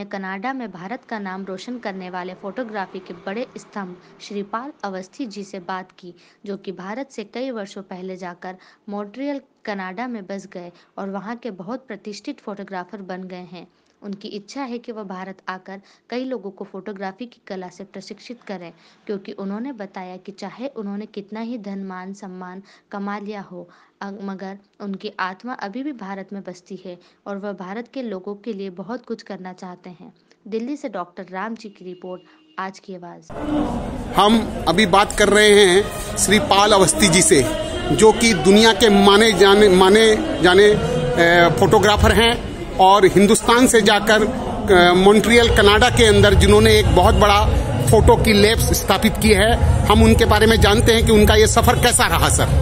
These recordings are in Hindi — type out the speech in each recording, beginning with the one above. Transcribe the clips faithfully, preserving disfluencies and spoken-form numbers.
में कनाडा में भारत का नाम रोशन करने वाले फोटोग्राफी के बड़े स्तंभ श्रीपाल अवस्थी जी से बात की, जो कि भारत से कई वर्षों पहले जाकर मॉन्ट्रियल कनाडा में बस गए और वहां के बहुत प्रतिष्ठित फोटोग्राफर बन गए हैं। उनकी इच्छा है कि वह भारत आकर कई लोगों को फोटोग्राफी की कला से प्रशिक्षित करें, क्योंकि उन्होंने बताया कि चाहे उन्होंने कितना ही धन मान सम्मान कमा लिया हो, मगर उनकी आत्मा अभी भी भारत में बसती है और वह भारत के लोगों के लिए बहुत कुछ करना चाहते हैं। दिल्ली से डॉक्टर राम जी की रिपोर्ट, आज की आवाज। हम अभी बात कर रहे हैं श्रीपाल अवस्थी जी से, जो कि दुनिया के माने जाने माने जाने फोटोग्राफर हैं और हिंदुस्तान से जाकर मॉन्ट्रियल कनाडा के अंदर जिन्होंने एक बहुत बड़ा फोटो की लैब स्थापित की है। हम उनके बारे में जानते हैं कि उनका ये सफर कैसा रहा। सर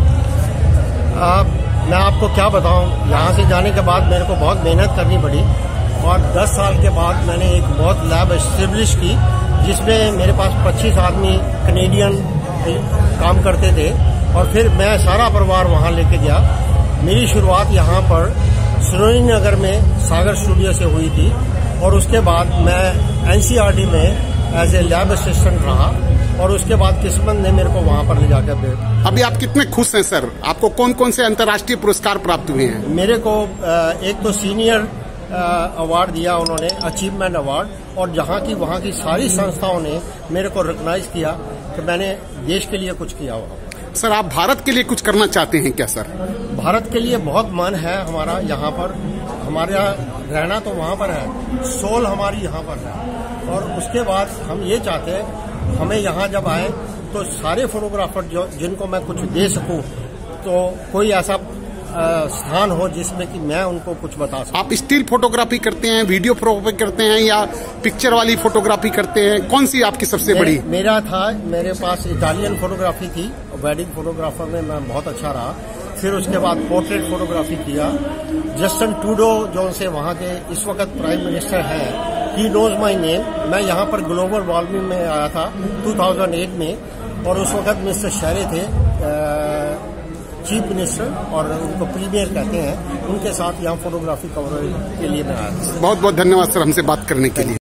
आ, मैं आपको क्या बताऊं, यहाँ से जाने के बाद मेरे को बहुत मेहनत करनी पड़ी और दस साल के बाद मैंने एक बहुत लैब एस्टेब्लिश की, जिसमें मेरे पास पच्चीस आदमी कनेडियन काम करते थे और फिर मैं सारा परिवार वहाँ लेके गया। मेरी शुरुआत यहाँ पर श्रीनगर में सागर स्टूडियो से हुई थी और उसके बाद मैं एनसीईआरटी में एज ए लैब असिस्टेंट रहा और उसके बाद किस्मत ने मेरे को वहाँ पर ले जाकर दे। अभी आप कितने खुश हैं सर? आपको कौन कौन से अंतर्राष्ट्रीय पुरस्कार प्राप्त हुए हैं? मेरे को एक तो सीनियर अवार्ड दिया उन्होंने, अचीवमेंट अवार्ड, और जहाँ की वहाँ की सारी संस्थाओं ने मेरे को रिकॉग्नाइज किया कि मैंने देश के लिए कुछ किया हुआ। सर आप भारत के लिए कुछ करना चाहते हैं क्या? सर भारत के लिए बहुत मन है हमारा, यहाँ पर हमारा रहना तो वहाँ पर है, सोल हमारी यहाँ पर है। और उसके बाद हम ये चाहते हैं हमें यहाँ जब आए तो सारे फोटोग्राफर जो जिनको मैं कुछ दे सकूं, तो कोई ऐसा स्थान हो जिसमें कि मैं उनको कुछ बता सकूं। आप स्टिल फोटोग्राफी करते हैं, वीडियो फोटोग्राफी करते हैं या पिक्चर वाली फोटोग्राफी करते हैं? कौन सी आपकी सबसे बड़ी? मेरा था मेरे पास इटालियन फोटोग्राफी थी, वेडिंग फोटोग्राफर में मैं बहुत अच्छा रहा। फिर उसके बाद पोर्ट्रेट फोटोग्राफी किया। जस्टिन ट्रूडो जो से वहाँ के इस वक्त प्राइम मिनिस्टर हैं, ही नोज माई नेम। मैं यहाँ पर ग्लोबल वार्मिंग में आया था दो हज़ार आठ में और उस वक्त मिस्टर शेरे थे चीफ मिनिस्टर और उनको प्रीमियर कहते हैं। उनके साथ यहाँ फोटोग्राफी कवर के लिए मैं आया था। बहुत बहुत धन्यवाद सर हमसे बात करने के लिए।